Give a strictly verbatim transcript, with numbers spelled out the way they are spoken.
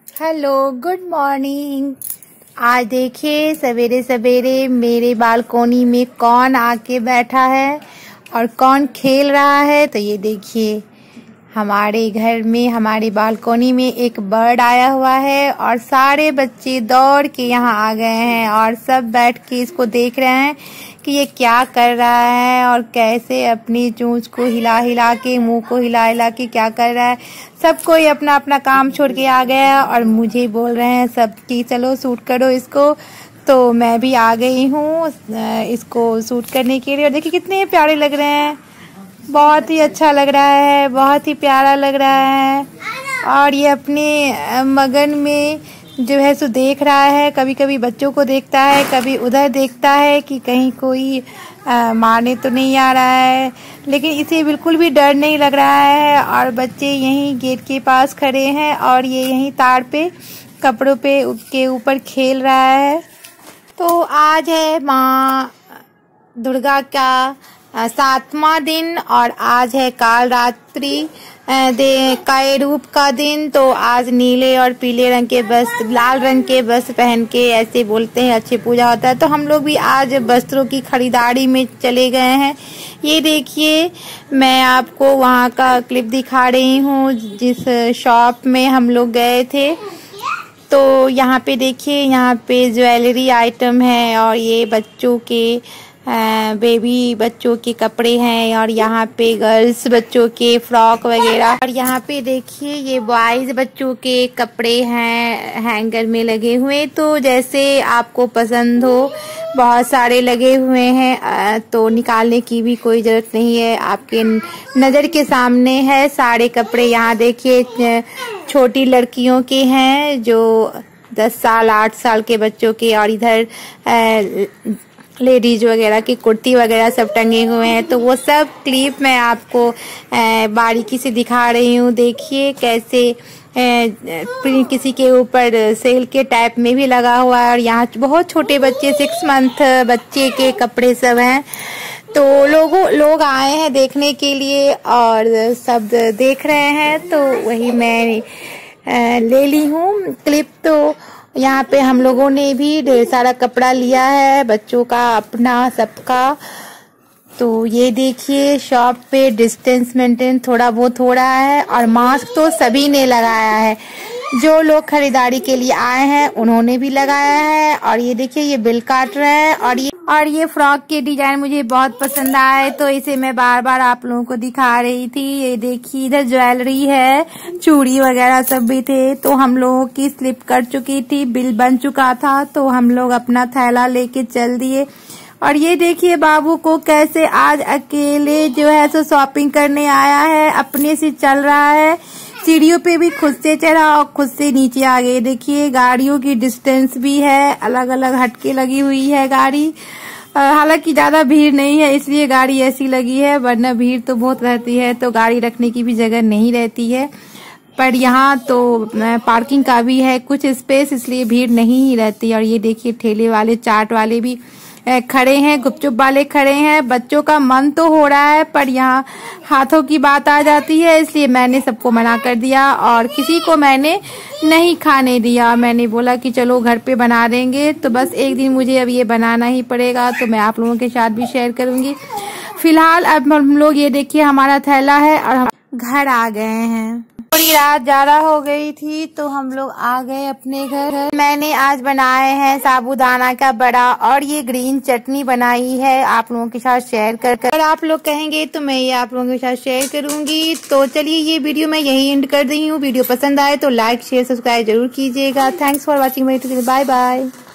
Hello, good morning. आज देखिए सवेरे सवेरे मेरे बालकोनी में कौन आके बैठा है और कौन खेल रहा है। तो ये देखिए हमारे घर में, हमारे बालकोनी में एक बर्ड आया हुआ है और सारे बच्चे दौड़ के यहाँ आ गए हैं और सब बैठ के इसको देख रहे हैं कि ये क्या कर रहा है और कैसे अपनी चोंच को हिला हिला के, मुंह को हिला हिला के क्या कर रहा है। सब कोई अपना अपना काम छोड़ के आ गया और मुझे बोल रहे हैं सब कि चलो शूट करो इसको। तो मैं भी आ गई हूँ इसको शूट करने के लिए। और देखिए कितने प्यारे लग रहे हैं, बहुत ही अच्छा लग रहा है, बहुत ही प्यारा लग रहा है। और ये अपने मगन में जो है सो देख रहा है, कभी कभी बच्चों को देखता है, कभी उधर देखता है कि कहीं कोई आ, मारने तो नहीं आ रहा है, लेकिन इसे बिल्कुल भी डर नहीं लग रहा है। और बच्चे यहीं गेट के पास खड़े हैं और ये यहीं तार पे कपड़ों पे के ऊपर खेल रहा है। तो आज है माँ दुर्गा का सातवां दिन और आज है काल रात्रि दे का रूप का दिन। तो आज नीले और पीले रंग के वस्त्र, लाल रंग के वस्त्र पहन के ऐसे बोलते हैं अच्छी पूजा होता है। तो हम लोग भी आज वस्त्रों की खरीदारी में चले गए हैं। ये देखिए मैं आपको वहाँ का क्लिप दिखा रही हूँ जिस शॉप में हम लोग गए थे। तो यहाँ पे देखिए, यहाँ पे ज्वेलरी आइटम है और ये बच्चों के बेबी बच्चों के कपड़े हैं और यहाँ पे गर्ल्स बच्चों के फ्रॉक वगैरह। और यहाँ पे देखिए ये बॉयज बच्चों के कपड़े हैं हैंगर में लगे हुए। तो जैसे आपको पसंद हो, बहुत सारे लगे हुए हैं तो निकालने की भी कोई जरूरत नहीं है, आपके नज़र के सामने है सारे कपड़े। यहाँ देखिए छोटी लड़कियों के हैं जो दस साल आठ साल के बच्चों के, और इधर लेडीज वगैरह की कुर्ती वगैरह सब टंगे हुए हैं। तो वो सब क्लिप मैं आपको बारीकी से दिखा रही हूँ। देखिए कैसे किसी के ऊपर सेल के टाइप में भी लगा हुआ है और यहाँ बहुत छोटे बच्चे, सिक्स मंथ बच्चे के कपड़े सब हैं। तो लोगों लोग आए हैं देखने के लिए और सब देख रहे हैं, तो वही मैं ले ली हूँ क्लिप। तो यहाँ पे हम लोगों ने भी ढेर सारा कपड़ा लिया है बच्चों का, अपना सबका। तो ये देखिए शॉप पे डिस्टेंस मेंटेन थोड़ा बहुत हो रहा है और मास्क तो सभी ने लगाया है। जो लोग खरीदारी के लिए आए हैं उन्होंने भी लगाया है। और ये देखिए ये बिल काट रहे हैं और ये और ये फ्रॉक के डिजाइन मुझे बहुत पसंद आए तो इसे मैं बार बार आप लोगों को दिखा रही थी। ये देखिए इधर ज्वेलरी है, चूड़ी वगैरह सब भी थे। तो हम लोगों की स्लिप कर चुकी थी, बिल बन चुका था, तो हम लोग अपना थैला लेके चल दिए। और ये देखिए बाबू को कैसे आज अकेले जो है सो शॉपिंग करने आया है, अपने से चल रहा है, सीढ़ियों पे भी खुद से चढ़ा और खुद से नीचे आ गए। देखिए गाड़ियों की डिस्टेंस भी है, अलग अलग हटके लगी हुई है गाड़ी। हालांकि ज्यादा भीड़ नहीं है इसलिए गाड़ी ऐसी लगी है, वरना भीड़ तो बहुत रहती है तो गाड़ी रखने की भी जगह नहीं रहती है। पर यहाँ तो पार्किंग का भी है कुछ स्पेस, इसलिए भीड़ नहीं ही रहती। और ये देखिए ठेले वाले, चाट वाले भी खड़े हैं, गुपचुप वाले खड़े हैं। बच्चों का मन तो हो रहा है पर यहाँ हाथों की बात आ जाती है, इसलिए मैंने सबको मना कर दिया और किसी को मैंने नहीं खाने दिया। मैंने बोला कि चलो घर पे बना देंगे, तो बस एक दिन मुझे अब ये बनाना ही पड़ेगा, तो मैं आप लोगों के साथ भी शेयर करूंगी। फिलहाल अब हम लोग ये देखिए हमारा थैला है और हम घर आ गए हैं। थोड़ी रात ज्यादा हो गई थी तो हम लोग आ गए अपने घर। मैंने आज बनाए हैं साबूदाना का बड़ा और ये ग्रीन चटनी बनाई है, आप लोगों के साथ शेयर कर कर और आप लोग कहेंगे तो मैं ये आप लोगों के साथ शेयर करूंगी। तो चलिए ये वीडियो मैं यही एंड कर रही हूँ। वीडियो पसंद आए तो लाइक शेयर सब्सक्राइब जरूर कीजिएगा। Thanks for watching my video. Bye bye.